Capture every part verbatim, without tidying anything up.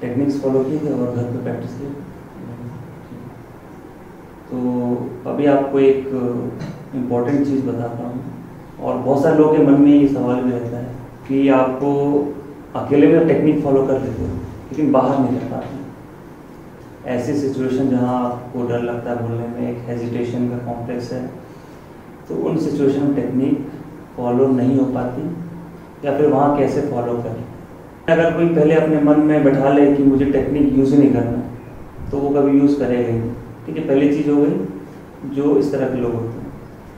Techniques follow किए थे और घर पे प्रैक्टिस किए। तो अभी आपको एक इम्पॉर्टेंट चीज़ बताता हूँ, और बहुत सारे लोगों के मन में ये सवाल भी रहता है कि आपको अकेले में टेक्निक फॉलो कर लेते हो लेकिन बाहर नहीं कर पाते। ऐसी सिचुएशन जहाँ आपको डर लगता है बोलने में, एक हेजिटेशन का कॉम्प्लेक्स है, तो उन सिचुएशन में टेक्निक फॉलो नहीं हो पाती, या फिर वहाँ कैसे फॉलो करें। अगर कोई पहले अपने मन में बैठा ले कि मुझे टेक्निक यूज़ ही नहीं करना, तो वो कभी यूज़ करेगा ही नहीं। ठीक है, पहली चीज़ हो गई जो इस तरह के लोग होते हैं।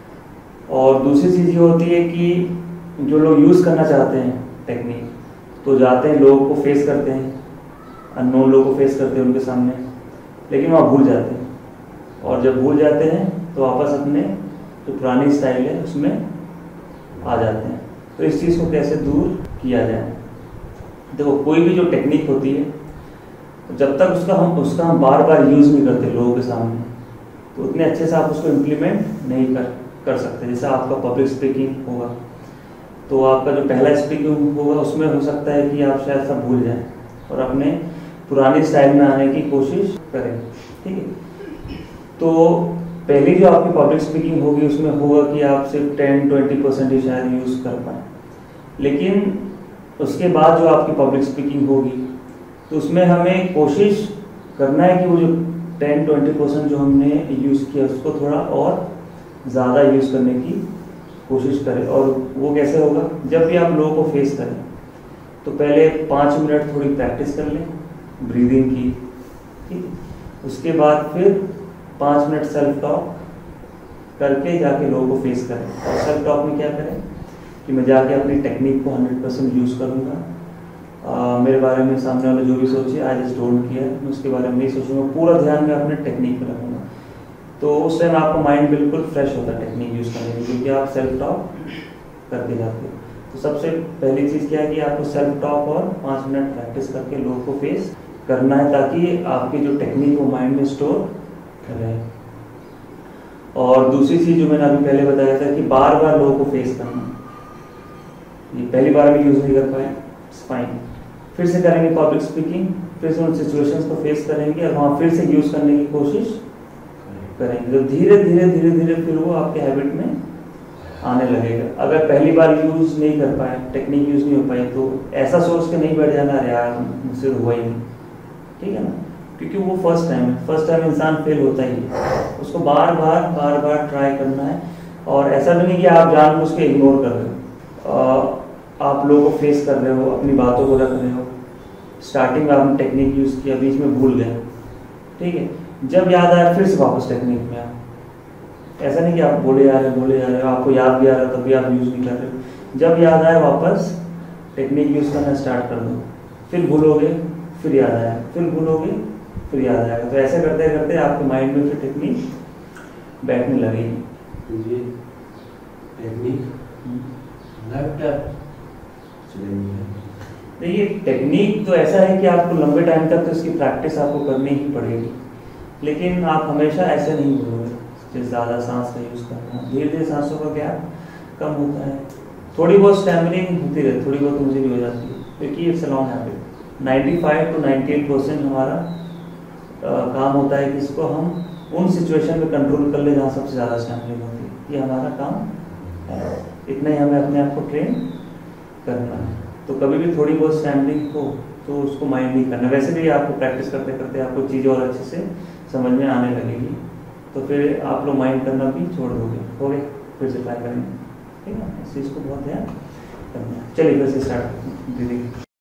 और दूसरी चीज़ ये होती है कि जो लोग यूज़ करना चाहते हैं टेक्निक, तो जाते हैं, लोगों को फेस करते हैं, अननोन लोगों को फेस करते हैं उनके सामने, लेकिन वहाँ भूल जाते हैं। और जब भूल जाते हैं तो वापस अपने जो पुरानी स्टाइल है उसमें आ जाते हैं। तो इस चीज़ को कैसे दूर किया जाए। देखो, कोई भी जो टेक्निक होती है, जब तक उसका हम उसका हम बार बार यूज़ नहीं करते लोगों के सामने, तो उतने अच्छे से आप उसको इम्प्लीमेंट नहीं कर कर सकते। जैसे आपका पब्लिक स्पीकिंग होगा, तो आपका जो पहला स्पीकिंग होगा उसमें हो सकता है कि आप शायद सब भूल जाएं और अपने पुरानी स्टाइल में आने की कोशिश करें। ठीक है, तो पहली जो आपकी पब्लिक स्पीकिंग होगी उसमें होगा कि आप सिर्फ टेन ट्वेंटी परसेंट ही शायद यूज़ कर पाएँ, लेकिन उसके बाद जो आपकी पब्लिक स्पीकिंग होगी तो उसमें हमें कोशिश करना है कि वो जो टेन ट्वेंटी परसेंट जो हमने यूज़ किया उसको थोड़ा और ज़्यादा यूज़ करने की कोशिश करें। और वो कैसे होगा, जब भी आप लोगों को फेस करें तो पहले पाँच मिनट थोड़ी प्रैक्टिस कर लें ब्रीदिंग की। ठीक है, उसके बाद फिर पाँच मिनट सेल्फ टॉक करके जाके लोगों को फेस करें। और सेल्फ टॉक में क्या करें कि मैं जाके अपनी टेक्निक को हंड्रेड परसेंट यूज़ करूँगा। Uh, मेरे बारे में सामने वाले जो भी सोचे, आई जस्ट डोंट केयर, मैं उसके बारे में नहीं सोचूंगा, पूरा ध्यान में अपने टेक्निक पे रखूँगा। तो उस टाइम आपका माइंड बिल्कुल फ्रेश होता है टेक्निक यूज़ करने में, क्योंकि आप सेल्फ टॉक करके जाते हो। तो सबसे पहली चीज़ क्या है कि आपको सेल्फ टॉक और पाँच मिनट प्रैक्टिस करके लोगों को फेस करना है, ताकि आपकी जो टेक्निक वो माइंड में स्टोर रहे। और दूसरी चीज़ जो मैंने अभी पहले बताया था कि बार बार लोगों को फेस करना। ये पहली बार भी यूज़ नहीं कर पाए, फाइन, फिर से करेंगे पब्लिक स्पीकिंग, फिर से उन सिचुएशंस को फेस करेंगे और वहाँ फिर से यूज़ करने की कोशिश करेंगे। तो धीरे धीरे धीरे धीरे फिर वो आपके हैबिट में आने लगेगा। अगर पहली बार यूज़ नहीं कर पाए, टेक्निक यूज़ नहीं हो पाई, तो ऐसा सोच के नहीं बैठ जाना, अरे यार मुझसे हुआ ही नहीं। ठीक है ना, क्योंकि वो फर्स्ट टाइम है, फर्स्ट टाइम इंसान फेल होता ही है, उसको बार बार बार बार ट्राई करना है। और ऐसा भी नहीं कि आप जानबूझ के इग्नोर कर रहे हो, आप लोगों को फेस कर रहे हो, अपनी बातों को रख रहे हो। स्टार्टिंग में आपने टेक्निक यूज़ किया, बीच में भूल गए, ठीक है, जब याद आया फिर से वापस टेक्निक में आओ। ऐसा नहीं कि आप बोले जा रहे हो बोले जा रहे हो आपको याद भी आ रहा है तब भी आप यूज़ नहीं कर रहे हो। जब याद आए वापस टेक्निक यूज़ करना स्टार्ट कर दो, फिर भूलोगे, फिर याद आया, फिर भूलोगे, फिर याद आएगा। तो ऐसा करते करते आपके माइंड में फिर टेक्निक बैठने लगेगी। टेक्निक देखिए, टेक्निक तो ऐसा है कि आपको लंबे टाइम तक तो इसकी प्रैक्टिस आपको करनी ही पड़ेगी, लेकिन आप हमेशा ऐसे नहीं बोलोगे ज़्यादा सांस का यूज़ करना। धीरे धीरे सांसों का गैप कम होता है, थोड़ी बहुत स्टैमरिंग होती रहती, थोड़ी बहुत मुझे भी हो जाती है, क्योंकि it's a long habit. Ninety five to ninety eight percent हमारा आ, काम होता है कि इसको हम उन सिचुएशन में कंट्रोल कर ले जहाँ सबसे ज़्यादा स्टैमरिंग होती है। ये हमारा काम है, इतना ही हमें अपने आप को ट्रेन करना है। तो कभी भी थोड़ी बहुत स्टैमरिंग हो तो उसको माइंड नहीं करना। वैसे भी आपको प्रैक्टिस करते करते आपको चीज़ें और अच्छे से समझ में आने लगेगी, तो फिर आप लोग माइंड करना भी छोड़ दोगे। हो गए, फिर से ट्राई करेंगे, ठीक है। इस चीज़ को बहुत ध्यान करना है। चलिए फिर से स्टार्ट दीदी।